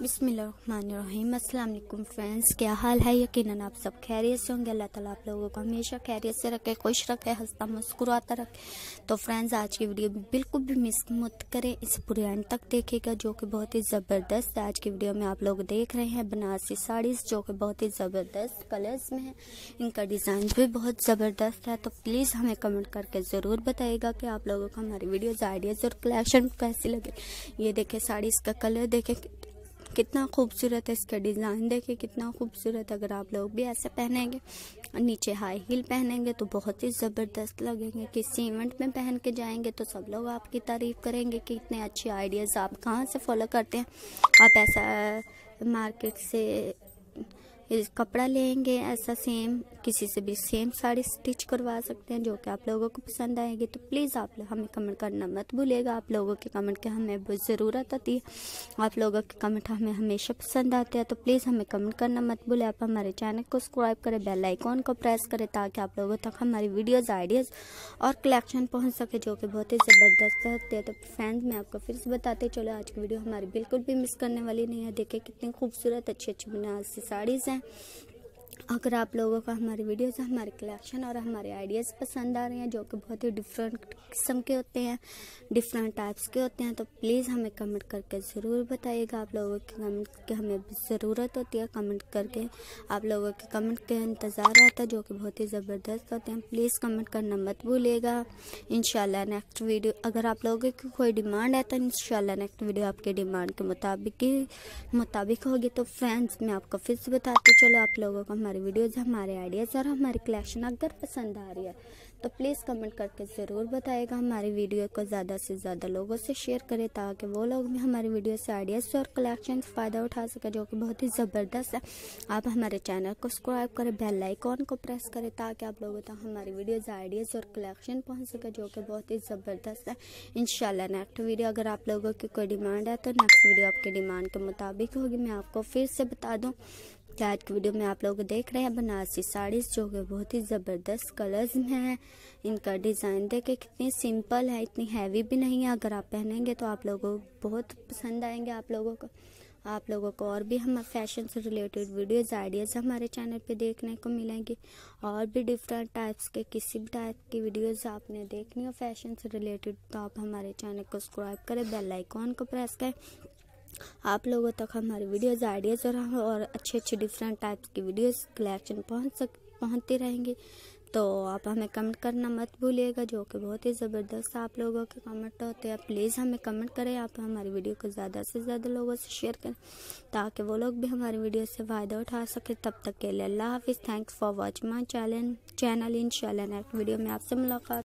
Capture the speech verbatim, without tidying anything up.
बिस्मिल्लाहिर्रहमानिर्रहीम। अस्सलाम वालेकुम फ्रेंड्स, क्या हाल है? यकीनन आप सब खैरियत से होंगे। अल्लाह ताला आप लोगों को हमेशा खैरियत से रखे, खुश रखे, हंसता मुस्कुराता रखे। तो फ्रेंड्स, आज की वीडियो बिल्कुल भी मिस मत करें, इस पूरे एंड तक देखिएगा, जो कि बहुत ही ज़बरदस्त है। आज की वीडियो में आप लोग देख रहे हैं बनारसी साड़ीज़, जो कि बहुत ही ज़बरदस्त कलर्स में है। इनका डिज़ाइन भी बहुत ज़बरदस्त है। तो प्लीज़ हमें कमेंट करके ज़रूर बताइएगा कि आप लोगों को हमारी वीडियोज़, आइडियाज़ और कलेक्शन कैसी लगे। ये देखें साड़ीज़ का कलर देखें कितना खूबसूरत है, इसका डिज़ाइन देखिए कितना खूबसूरत है। अगर आप लोग भी ऐसे पहनेंगे, नीचे हाई हील पहनेंगे तो बहुत ही ज़बरदस्त लगेंगे। किसी इवेंट में पहन के जाएंगे तो सब लोग आपकी तारीफ़ करेंगे कि इतने अच्छे आइडियाज़ आप कहाँ से फॉलो करते हैं। आप ऐसा मार्केट से कपड़ा लेंगे, ऐसा सेम किसी से भी सेम साड़ी स्टिच करवा सकते हैं, जो कि आप लोगों को पसंद आएगी। तो प्लीज़ आप हमें कमेंट करना मत भूलिएगा। आप लोगों के कमेंट की हमें बहुत ज़रूरत होती है। आप लोगों के कमेंट हमें हमेशा पसंद आते हैं। तो प्लीज़ हमें कमेंट करना मत भूलें। आप हमारे चैनल को सब्सक्राइब करें, बेल आइकॉन को प्रेस करें, ताकि आप लोगों तक हमारी वीडियोज़, आइडियाज़ और कलेक्शन पहुँच सके, जो कि बहुत ही ज़बरदस्त होती है। तो फ्रेंड्स, मैं आपको फिर से बताते चलो, आज की वीडियो हमारी बिल्कुल भी मिस करने वाली नहीं है। देखिए कितनी खूबसूरत अच्छी अच्छी बनारसी साड़ीज़ हैं। अगर आप लोगों को हमारी वीडियोस, हमारे कलेक्शन और हमारे आइडियाज़ पसंद आ रहे हैं, जो कि बहुत ही डिफरेंट किस्म के होते हैं, डिफरेंट टाइप्स के होते हैं, तो प्लीज़ हमें कमेंट करके ज़रूर बताइएगा। आप लोगों के कमेंट की हमें ज़रूरत होती है। कमेंट करके आप लोगों के कमेंट के इंतज़ार रहता है, जो कि बहुत ही ज़बरदस्त होते हैं। प्लीज़ कमेंट करना मत भूलिएगा। इंशाल्लाह नेक्स्ट वीडियो, अगर आप लोगों की कोई डिमांड है तो इंशाल्लाह नेक्स्ट वीडियो आपके डिमांड के मुताबिक ही मुताबिक होगी। तो फ्रेंड्स, मैं आपको फिर से बताती चलो, आप लोगों को हमारी वीडियोज़, हमारे आइडियाज़ और हमारी कलेक्शन अगर पसंद आ रही है तो प्लीज़ कमेंट करके ज़रूर बताइएगा। हमारी वीडियो को ज़्यादा से ज़्यादा लोगों से शेयर करें, ताकि वो लोग भी हमारी वीडियो से आइडियाज़ और कलेक्शन से फ़ायदा उठा सके, जो कि बहुत ही ज़बरदस्त है। आप हमारे चैनल को सब्सक्राइब करें, बेल आइकॉन को प्रेस करें, ताकि आप लोगों तक हमारी वीडियोज़, आइडियाज़ और कलेक्शन पहुँच सके, जो कि बहुत ही ज़बरदस्त है। इंशाल्लाह नेक्स्ट वीडियो, अगर आप लोगों की कोई डिमांड है तो नेक्स्ट वीडियो आपके डिमांड के मुताबिक होगी। मैं आपको फिर से बता दूँ कि आज की वीडियो में आप लोग देख रहे हैं बनारसी साड़ीज़, जो कि बहुत ही ज़बरदस्त कलर्स में है। इनका डिज़ाइन देखे कितनी सिंपल है, इतनी हैवी भी नहीं है। अगर आप पहनेंगे तो आप लोगों को बहुत पसंद आएंगे। आप लोगों को आप लोगों को और भी हम फैशन से रिलेटेड वीडियोज़, आइडियाज़ हमारे चैनल पे देखने को मिलेंगी। और भी डिफरेंट टाइप्स के, किसी भी टाइप की वीडियोज़ आपने देखनी हो फैशन से रिलेटेड, तो आप हमारे चैनल को सब्सक्राइब करें, बेल आइकॉन को प्रेस करें। आप लोगों तक हमारी वीडियोज़, आइडियाज़ और और अच्छे अच्छे डिफरेंट टाइप्स की वीडियोज़, कलेक्शन पहुंच सक पहुंचती रहेंगी। तो आप हमें कमेंट करना मत भूलिएगा, जो कि बहुत ही ज़बरदस्त आप लोगों के कमेंट होते हैं। प्लीज़ हमें कमेंट करें, आप हमारी वीडियो को ज़्यादा से ज़्यादा लोगों से शेयर करें, ताकि वो लोग भी हमारी वीडियो से फ़ायदा उठा सके। तब तक के लिए अल्लाह हाफिज़। Thanks for watching my channel channel इंशाल्लाह नेक्स्ट वीडियो में आपसे मुलाकात।